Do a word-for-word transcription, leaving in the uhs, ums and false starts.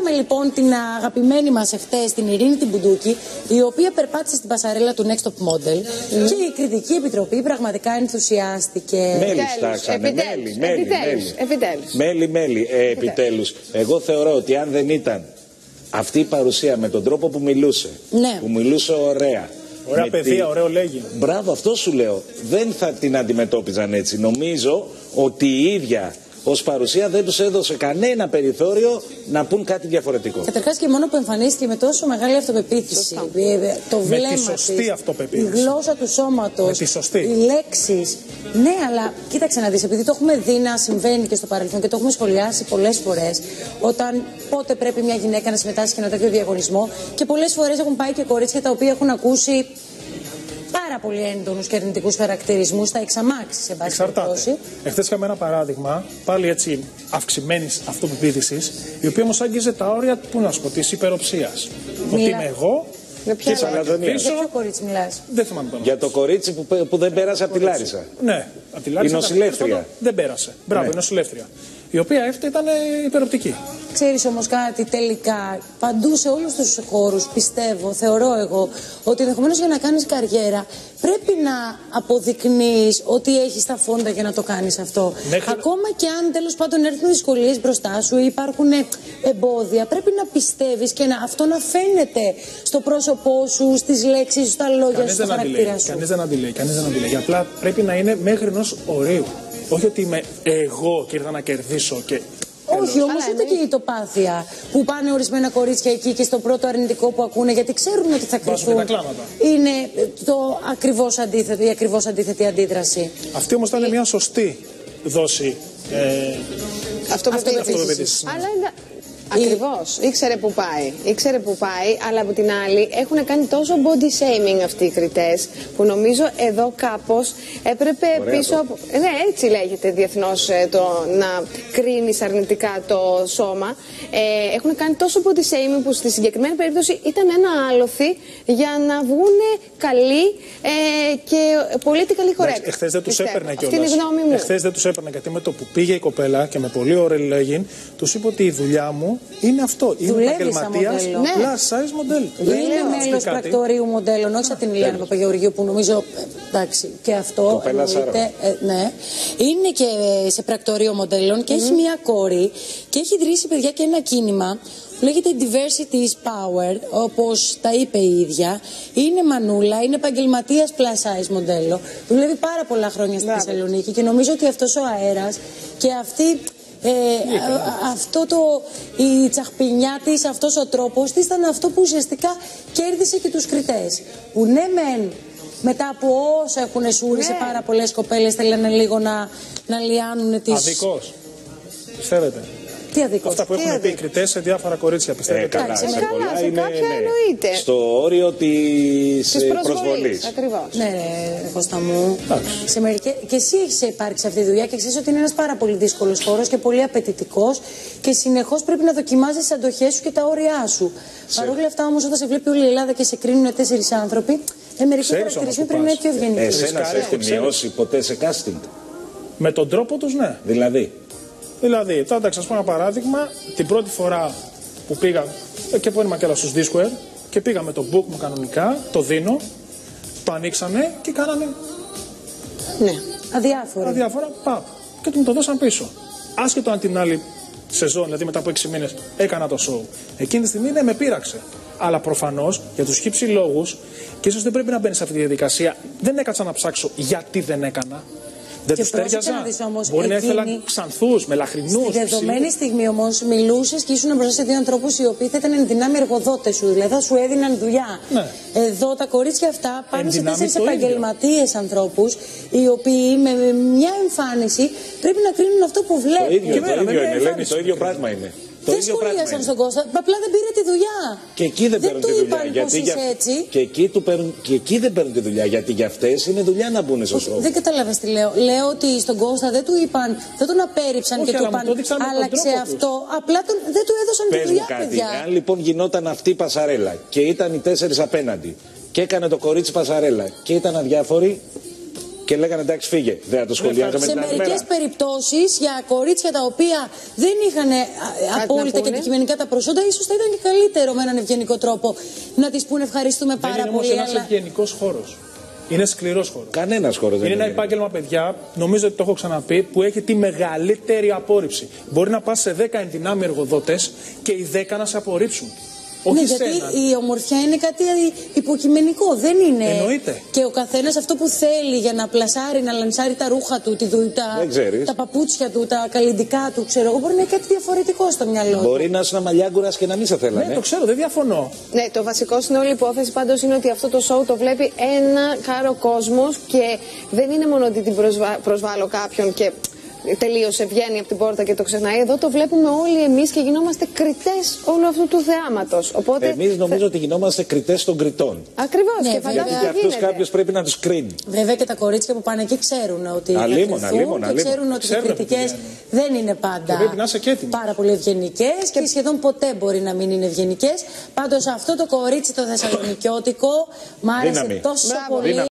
Είχαμε λοιπόν την αγαπημένη μας εχθές, την Ειρήνη την Μπουντούκη, η οποία περπάτησε στην πασαρέλα του Next Top Model mm. και η Κριτική Επιτροπή πραγματικά ενθουσιάστηκε. Μέλη στάξανε, μέλη, μέλη, επιτέλους. Μέλη, μέλη, ε, επιτέλους. Εγώ θεωρώ ότι αν δεν ήταν αυτή η παρουσία με τον τρόπο που μιλούσε, ναι. που μιλούσε ωραία, ωραία παιδεία, τη... ωραίο λέγει. Μπράβο, αυτό σου λέω. Δεν θα την αντιμετώπιζαν έτσι. Νομίζω ότι η ίδια ως παρουσία δεν τους έδωσε κανένα περιθώριο να πούν κάτι διαφορετικό. Καταρχάς και μόνο που εμφανίστηκε με τόσο μεγάλη αυτοπεποίθηση, το βλέμμα της, σωστή αυτοπεποίθηση, η γλώσσα του σώματος, σωστή. οι λέξεις. Ναι, αλλά κοίταξε να δεις, επειδή το έχουμε δει να συμβαίνει και στο παρελθόν και το έχουμε σχολιάσει πολλές φορές, όταν πότε πρέπει μια γυναίκα να συμμετάσχει σε ένα τέτοιο διαγωνισμό, και πολλές φορές έχουν πάει και κορίτσια τα οποία έχουν ακούσει πάρα πολύ έντονους και αρνητικούς χαρακτηρισμούς, θα εξαμάξει σε πάση περιπτώσει. Εχθές είχαμε ένα παράδειγμα, πάλι έτσι αυξημένης αυτοπεποίθησης, η οποία όμως άγγιζε τα όρια, πού να σου πω, της υπεροψίας. Ότι είμαι εγώ. Με ποια και για ποιο κορίτσι μιλάς? Δεν θυμάμαι το Για το κορίτσι που, που δεν πέρασε από τη Λάρισα. Ναι, από τη Λάρισα. Η νοσηλεύτρια. Δεν πέρασε. Μπράβο, ναι. Η νοσηλεύτρια. Η οποία αυτή ήταν υπεροπτική. Ξέρεις όμως κάτι, τελικά, παντού σε όλους τους χώρους, πιστεύω, θεωρώ εγώ, ότι ενδεχομένως για να κάνεις καριέρα πρέπει να αποδεικνύεις ότι έχεις τα φόντα για να το κάνεις αυτό. Μέχρι... Ακόμα και αν τέλος πάντων έρθουν δυσκολίες μπροστά σου ή υπάρχουν εμπόδια, πρέπει να πιστεύεις και να, αυτό να φαίνεται στο πρόσωπό σου, στις λέξεις σου, στα λόγια κανείς σου, στο χαρακτήρα σου. Κανείς δεν αντιλέει, κανείς δεν αντιλέει. Απλά πρέπει να είναι μέχρι ενός ορίου. Όχι ότι είμαι εγώ και ήρθα να κερδίσω και... Όχι, όμως ούτε και η τοπάθεια που πάνε ορισμένα κορίτσια εκεί και στο πρώτο αρνητικό που ακούνε, γιατί ξέρουν ότι θα κρυφθούν. Είναι το ακριβώς αντίθετο, η ακριβώς αντίθετη αντίδραση. Αυτή όμως ήταν μια σωστή δόση ε, αυτοπεποίθησης. Αλλά ακριβώς, ήξερε που πάει, ήξερε που πάει, αλλά από την άλλη έχουν κάνει τόσο body shaming αυτοί οι κριτές, που νομίζω εδώ κάπως έπρεπε Ωραία πίσω το. από... Ναι, έτσι λέγεται διεθνώς το να κρίνεις αρνητικά το σώμα. Ε, έχουν κάνει τόσο body shaming που στη συγκεκριμένη περίπτωση ήταν ένα άλοθη για να βγουν καλοί ε, και politically correct. Εχθές δεν τους έπαιρνε κιόλας. Αυτή είναι η γνώμη μου. Εχθές δεν τους έπαιρνε, γιατί με το που πήγε η κοπέλα και με πολύ ωραία λέγειν, τους είπε ότι η δουλειά μου είναι αυτό. Είναι επαγγελματίας plus size μοντέλο. Είναι μέλος πρακτορείου μοντέλων, όχι σαν την Ηλιάνα Παπαγεωργίου που νομίζω. Εντάξει, και αυτό εννοείται. Ε, ναι. Είναι και σε πρακτορείο μοντέλων και mm. έχει μια κόρη και έχει ιδρύσει, παιδιά, και ένα κίνημα που λέγεται Diversity is Power, όπως τα είπε η ίδια. Είναι μανούλα, είναι επαγγελματίας plus size μοντέλο. Δουλεύει πάρα πολλά χρόνια στη Θεσσαλονίκη και νομίζω ότι αυτός ο αέρας και αυτή. Ε, αυτό το, η τσαχπινιά της, αυτός ο τρόπος της ήταν αυτό που ουσιαστικά κέρδισε και τους κριτές. Που ναι μεν μετά από όσα έχουν σούρει σε πάρα πολλές κοπέλες θέλανε λίγο να, να λιάνουν τις... Αδικός, πιστεύετε? Τι αδικός? Αυτά που έχουν αδίκ. πει οι κριτές σε διάφορα κορίτσια, πιστεύετε? Ε, καλά, σε, σε καλά, πολλά σε είναι, κάποια ναι, εννοείται. στο όριο της, της προσβολής. προσβολής. Ακριβώς. Ναι, ρε, Κώστα μου. Σε μερικές... Και εσύ έχεις υπάρξει αυτή τη δουλειά και ξέρεις ότι είναι ένας πάρα πολύ δύσκολος χώρος και πολύ απαιτητικός και συνεχώς πρέπει να δοκιμάζεις τις αντοχές σου και τα όρια σου. Σε... Παρ' όλα αυτά όμως, όταν σε βλέπει όλη η Ελλάδα και σε κρίνουν τέσσερις άνθρωποι, ε, μερικοί χαρακτηρισμοί πρέπει να είναι πιο ευγενικοί. Εσένα σε έχει μειώσει ποτέ σε casting? Με τον τρόπο τους, ναι. Δηλαδή. Δηλαδή, τώρα θα σας πω ένα παράδειγμα. Την πρώτη φορά που πήγα και που ήμουν και στους Discord και πήγα με το book μου κανονικά, το δίνω, το ανοίξανε και κάνανε. Ναι, αδιάφορα. Αδιάφορα, παπ. Και του μου το δώσαν πίσω. Άσχετο αν την άλλη σεζόν, δηλαδή μετά από έξι μήνες, έκανα το show. Εκείνη τη στιγμή ναι, με πείραξε. Αλλά προφανώς για τους χύψη λόγους, και ίσως δεν πρέπει να μπαίνει σε αυτή τη διαδικασία, δεν έκατσα να ψάξω γιατί δεν έκανα. Δεν τους τέριαζα. Μπορεί να ήθελα ξανθούς, μελαχρινούς. Στη δεδομένη στιγμή όμως μιλούσες και ήσουν μπροστά σε δύο ανθρώπους οι οποίοι θα ήταν εν δυνάμει εργοδότες σου, δηλαδή θα σου έδιναν δουλειά. Ναι. Εδώ τα κορίτσια αυτά πάνε σε τέσσερις επαγγελματίες ανθρώπους, οι οποίοι με μια εμφάνιση πρέπει να κρίνουν αυτό που βλέπουν. Το ίδιο, το ίδιο είναι, Ελένη, το ίδιο πράγμα είναι. Δεν σχολίασαν στον Κώστα, απλά δεν πήρε τη δουλειά. Και εκεί δεν, δεν παίρνουν τη δουλειά. Γιατί για... και, εκεί του παίρνουν... και εκεί δεν παίρνουν τη δουλειά. Γιατί για αυτές είναι δουλειά να μπουν στο σώμα. Δεν κατάλαβες τι λέω. Λέω ότι στον Κώστα δεν του είπαν, δεν τον απέρριψαν. Όχι, και του είπαν άλλαξε αυτό. Απλά τον, δεν του έδωσαν Πες τη δουλειά, μου κάτι. παιδιά. Αν λοιπόν γινόταν αυτή η πασαρέλα και ήταν οι τέσσερις απέναντι και έκανε το κορίτσι πασαρέλα και ήταν αδιάφοροι. και λέγανε εντάξει φύγε. Δεν θα το σχολιάζαμε. Σε μερικές περιπτώσεις για κορίτσια τα οποία δεν είχαν απόλυτα και αντικειμενικά τα προσόντα, ίσως θα ήταν και καλύτερο με έναν ευγενικό τρόπο να τις πούνε ευχαριστούμε πάρα δεν είναι πολύ. Είναι όμως ένας ευγενικός χώρος. Είναι σκληρός χώρος. Κανένας χώρος δεν είναι. Είναι ένα επάγγελμα, παιδιά, νομίζω ότι το έχω ξαναπεί, που έχει τη μεγαλύτερη απόρριψη. Μπορεί να πας σε δέκα ενδυνάμει εργοδότες και οι δέκα να σε απορρίψουν. Ναι, γιατί η ομορφιά είναι κάτι υποκειμενικό, δεν είναι. Εννοείται. Και ο καθένας αυτό που θέλει για να πλασάρει, να λανσάρει τα ρούχα του, τη, τα, τα παπούτσια του, τα καλλιντικά του, ξέρω εγώ, μπορεί να είναι κάτι διαφορετικό στο μυαλό του. Μπορεί να είσαι ένα μαλλιάγκουρας και να μην σε θέλανε. Ναι, το ξέρω, δεν διαφωνώ. Ναι, το βασικό στην όλη υπόθεση πάντως είναι ότι αυτό το show το βλέπει ένα κάρο κόσμος και δεν είναι μόνο ότι την προσβα... προσβάλλω κάποιον και τελείωσε, βγαίνει από την πόρτα και το ξεχνάει. Εδώ το βλέπουμε όλοι εμείς και γινόμαστε κριτές όλου αυτού του θεάματος. Οπότε... Εμείς νομίζω ότι γινόμαστε κριτές των κριτών. Ακριβώς. Ναι, και φαντάζομαι γιατί και αυτούς κάποιος πρέπει να τους κρίνει. Βέβαια και τα κορίτσια που πάνε εκεί ξέρουν ότι αλίμον, αλίμον, και ξέρουν ότι οι κριτικές δεν είναι πάντα πάρα πολύ ευγενικές και σχεδόν ποτέ μπορεί να μην είναι ευγενικές. Πάντως αυτό το κορίτσι το θεσσαλονικιώτικο μ' άρεσε τόσο πολύ.